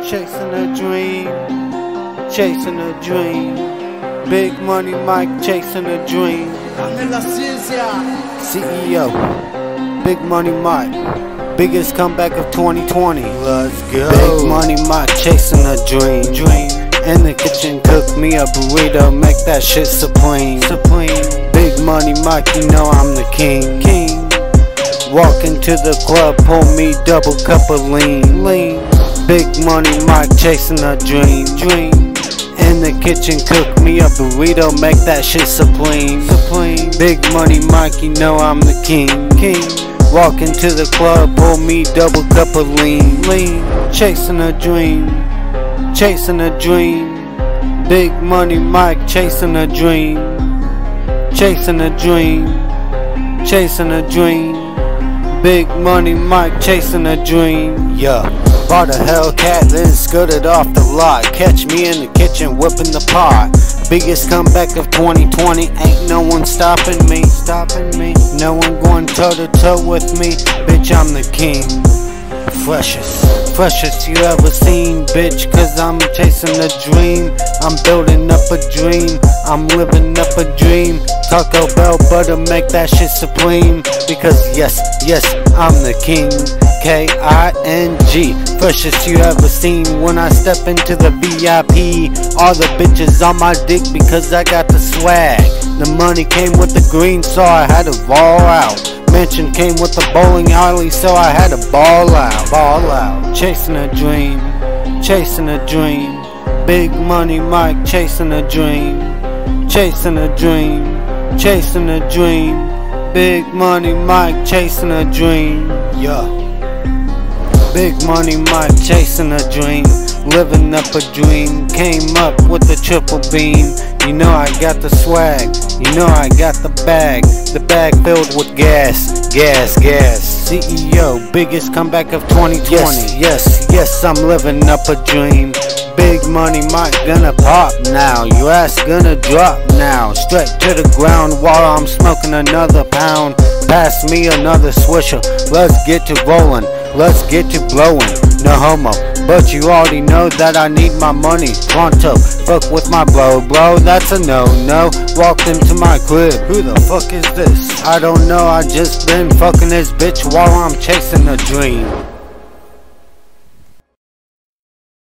Chasing a dream, chasing a dream. Big Money Mike chasing a dream. Dame la ciencia. CEO, Big Money Mike, biggest comeback of 2020. Let's go. Big Money Mike chasing a dream. In the kitchen, cook me a burrito, make that shit supreme. Big Money Mike, you know I'm the king. Walk into the club, pour me double cup of lean. Big Money Mike chasing a dream. In the kitchen, cook me a burrito, make that shit supreme. Big Money Mike, you know I'm the king. Walk into the club, pour me double cup of lean. Chasing a dream, chasing a dream. Big Money Mike chasing a dream, chasing a dream, chasing a dream. Big Money Mike chasing a dream. Yeah. Bought a Hellcat, then scooted off the lot. Catch me in the kitchen whipping the pot. Biggest comeback of 2020. Ain't no one stopping me. No one going toe to toe with me. Bitch, I'm the king. Freshest you ever seen, bitch, cause I'm chasing a dream. I'm building up a dream, I'm living up a dream. Taco Bell butter, make that shit supreme. Because yes, I'm the king. K-I-N-G. Freshest you ever seen. When I step into the VIP, all the bitches on my dick because I got the swag. The money came with the green, so I had to ball out. Mansion came with the bowling alley, so I had to ball out. Chasing a dream, chasing a dream. Big Money Mike chasing a dream, chasing a dream, chasing a dream. Big Money Mike chasing a dream. Yeah. Big Money Mike chasing a dream, living up a dream. Came up with the triple beam. You know I got the swag, you know I got the bag filled with gas. CEO, biggest comeback of 2020. Yes, I'm living up a dream. Big Money Mike gonna pop now, your ass gonna drop now. Straight to the ground while I'm smoking another pound. Pass me another swisher, let's get to rolling, let's get to blowing. No homo, but you already know that I need my money pronto. Fuck with my bro, that's a no. Walked into my crib, who the fuck is this? I don't know, I just been fucking this bitch while I'm chasing a dream.